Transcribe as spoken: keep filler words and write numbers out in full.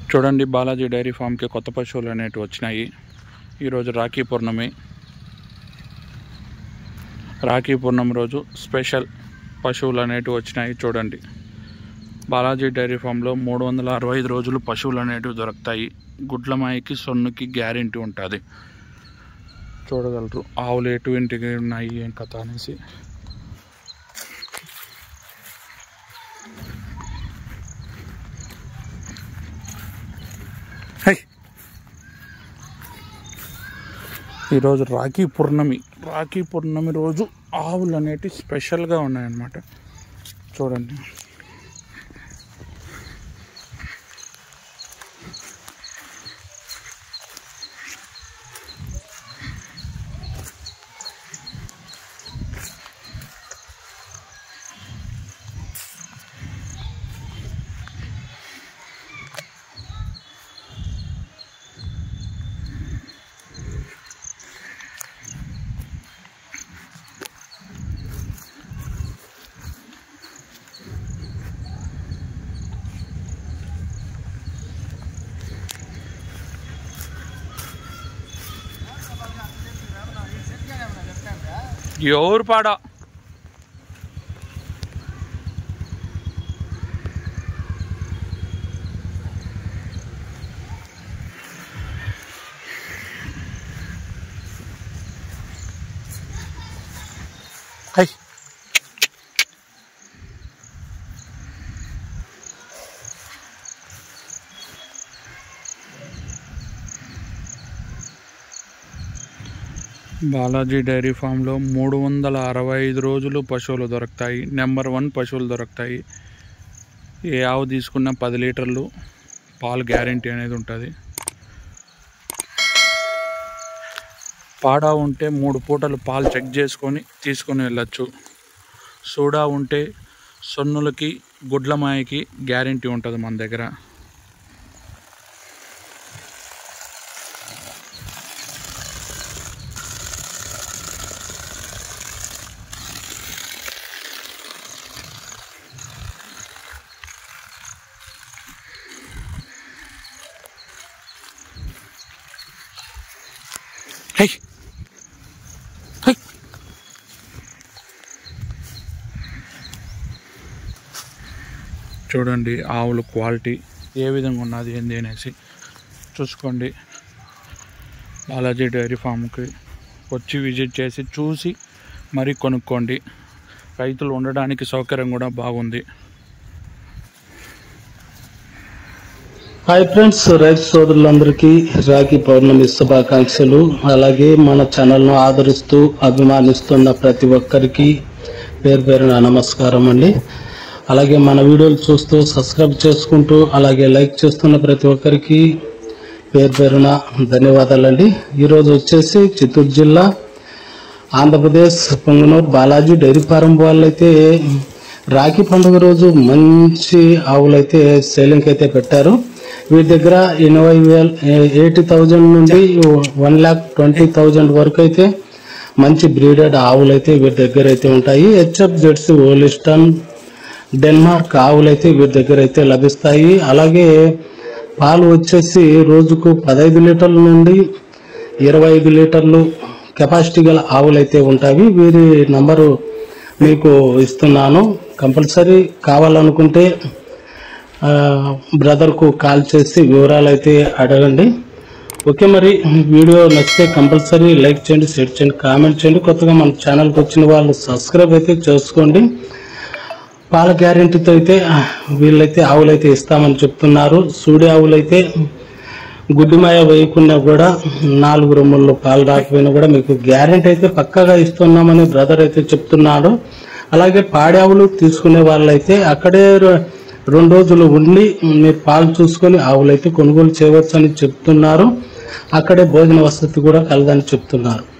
చూడండి, బాలాజీ డైరీ ఫామ్కి కొత్త పశువులు అనేటివి వచ్చినాయి. ఈరోజు రాఖీ పౌర్ణమి. రాఖీ పౌర్ణమి రోజు స్పెషల్ పశువులు అనేటివి వచ్చినాయి. చూడండి, బాలాజీ డైరీ ఫామ్లో మూడు వందల అరవై ఐదు రోజులు పశువులు అనేటివి దొరుకుతాయి. గుడ్లమాయికి సొన్నుకి గ్యారెంటీ ఉంటుంది. చూడగలరు ఆవులు ఎటువంటివి ఉన్నాయి, ఏం కథ అనేసి. ఈరోజు రాఖీ పౌర్ణమి. రాఖీ పౌర్ణమి రోజు ఆవులు అనేటివి స్పెషల్గా ఉన్నాయన్నమాట. చూడండి, ఎవరు పాడా హై బాలాజీ డైరీ ఫామ్లో మూడు వందల అరవై ఐదు రోజులు పశువులు దొరుకుతాయి. నెంబర్ వన్ పశువులు దొరుకుతాయి. ఏ ఆవు తీసుకున్న పది లీటర్లు పాలు గ్యారెంటీ అనేది ఉంటుంది. పాడా ఉంటే మూడు పూటలు పాలు చెక్ చేసుకొని తీసుకొని వెళ్ళచ్చు. సూడా ఉంటే సొన్నులకి గుడ్లమాయకి గ్యారెంటీ ఉంటుంది మన దగ్గర. హై హై చూడండి, ఆవుల క్వాలిటీ ఏ విధంగా ఉన్నది ఏంది అనేసి చూసుకోండి. బాలాజీ డైరీ ఫామ్కి వచ్చి విజిట్ చేసి చూసి మరీ కొనుక్కోండి. రైతులు ఉండడానికి సౌకర్యం కూడా బాగుంది. హాయ్ ఫ్రెండ్స్, రైతు సోదరులందరికీ రాఖీ పౌర్ణమి శుభాకాంక్షలు. అలాగే మన ఛానల్ను ఆదరిస్తూ అభిమానిస్తున్న ప్రతి ఒక్కరికి పేరు పేరున నమస్కారం అండి. అలాగే మన వీడియోలు చూస్తూ సబ్స్క్రైబ్ చేసుకుంటూ అలాగే లైక్ చేస్తున్న ప్రతి ఒక్కరికి పేరు పేరున ధన్యవాదాలండి. ఈరోజు వచ్చేసి చిత్తూరు జిల్లా ఆంధ్రప్రదేశ్ పొంగనూరు బాలాజీ డైరీ ఫారం వాళ్ళైతే రాఖీ పండుగ రోజు మంచి ఆవులైతే సేలింగ్ అయితే పెట్టారు. వీరి దగ్గర ఎనభై వేల ఎయిటీ థౌజండ్ నుండి వన్ ల్యాక్ ట్వంటీ థౌజండ్ వరకు అయితే మంచి బ్రీడెడ్ ఆవులు అయితే వీరి దగ్గర అయితే ఉంటాయి. హెచ్ఎఫ్ జెర్సీ హోలిస్టన్ డెన్మార్క్ ఆవులు అయితే వీరి దగ్గర అయితే లభిస్తాయి. అలాగే పాలు వచ్చేసి రోజుకు పదహైదు లీటర్ల నుండి ఇరవై ఐదు లీటర్లు కెపాసిటీ గల ఆవులు అయితే ఉంటాయి. వీరి నంబరు మీకు ఇస్తున్నాను. కంపల్సరీ కావాలనుకుంటే బ్రదర్కు కాల్ చేసి వివరాలు అయితే అడగండి. ఓకే, మరి వీడియో నచ్చితే కంపల్సరీ లైక్ చేయండి, షేర్ చేయండి, కామెంట్ చేయండి. కొత్తగా మన ఛానల్కి వచ్చిన వాళ్ళు సబ్స్క్రైబ్ అయితే చేసుకోండి. పాల గ్యారెంటీతో అయితే వీళ్ళైతే ఆవులు అయితే ఇస్తామని చెప్తున్నారు. సూడి ఆవులు అయితే గుడ్డిమాయ వేయకుండా కూడా నాలుగు రొమ్ముల్లో పాలు రాకపోయినా కూడా మీకు గ్యారెంటీ అయితే పక్కాగా ఇస్తున్నామని బ్రదర్ అయితే చెప్తున్నాడు. అలాగే పాడి ఆవులు తీసుకునే వాళ్ళైతే అక్కడే రెండు రోజులు ఉండి మీరు పాలు చూసుకొని ఆవులైతే కొనుగోలు చేయవచ్చు అని చెప్తున్నారు. అక్కడే భోజన వసతి కూడా కలదని చెప్తున్నారు.